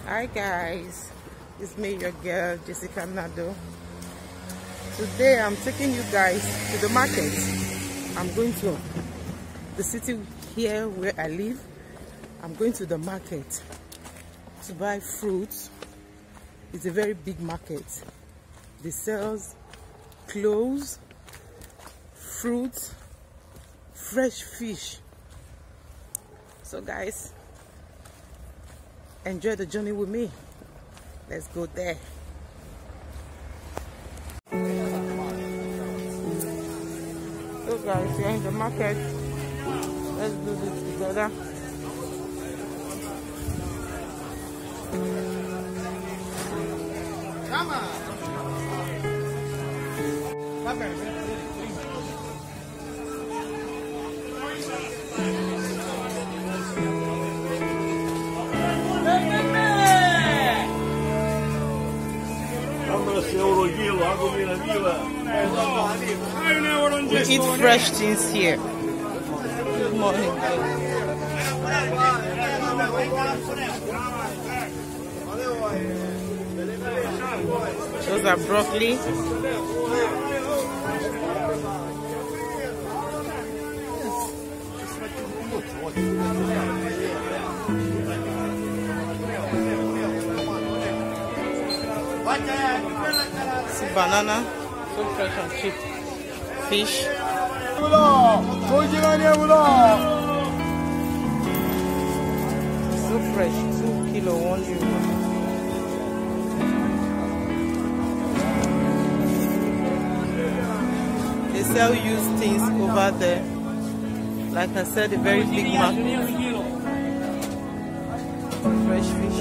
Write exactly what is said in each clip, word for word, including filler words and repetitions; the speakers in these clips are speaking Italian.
Hi guys, it's me, your girl Jessica Nado. Today I'm taking you guys to the market. I'm going to the city here where I live. I'm going to the market to buy fruits. It's a very big market. They sell clothes, fruits, fresh fish. So guys, enjoy the journey with me. Let's go there. So guys, we're in the market. Let's do this together. Come on. We eat fresh things here. Good morning. Those are broccoli. Some banana, so fresh and cheap. Fish. So fresh, two kilo, one euro. They sell used things over there. Like I said, a very big market. Fresh fish.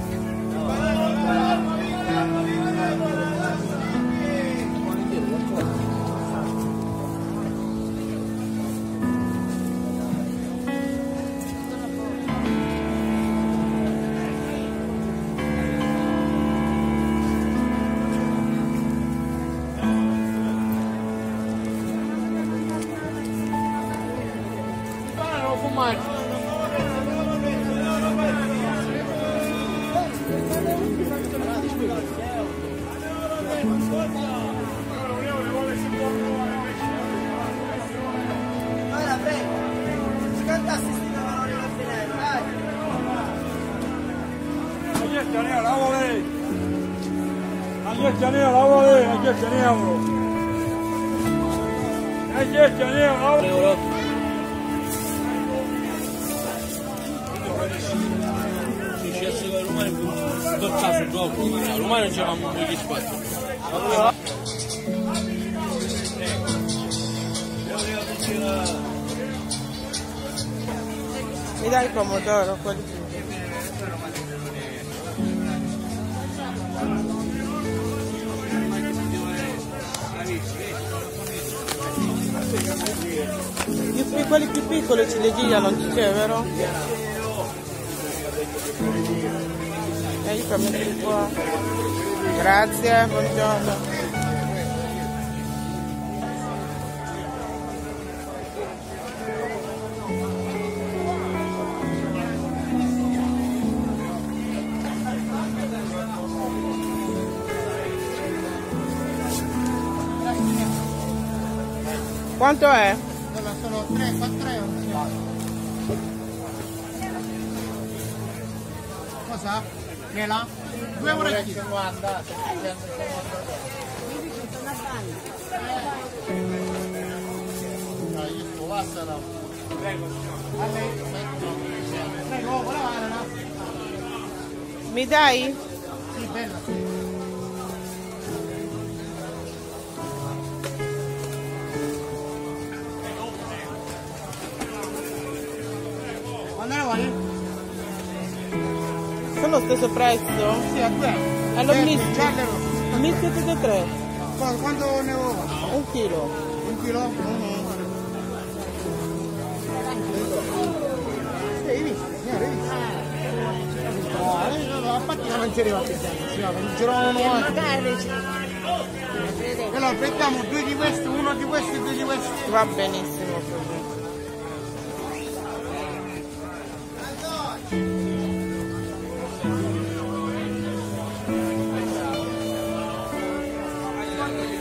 Ormai non c'eravamo più gli spazi. Mi dai il pomodoro, quelli più. Quelli più piccoli ciliegie non c'è, vero? E io fammi qua. Grazie, buongiorno. Quanto è? Sono tre, quattro euro. Cosa? Mela? due euro e cinquanta. Dai, io passala. Prego. Prego, vuole lavare, no? Mi dai? Sì, bella, sì. Sono lo stesso prezzo? Sì, a due. Allora misto? Misto tutte e tre? Quanto ne ho? Un chilo. Un chilo? Mm-hmm. Sì, hai visto? Signore, hai visto? No, no, a parte non si arriva a piacere, non girano magari. Allora aspettiamo due di questi, uno di questi e due di questi. Va benissimo così. Bye.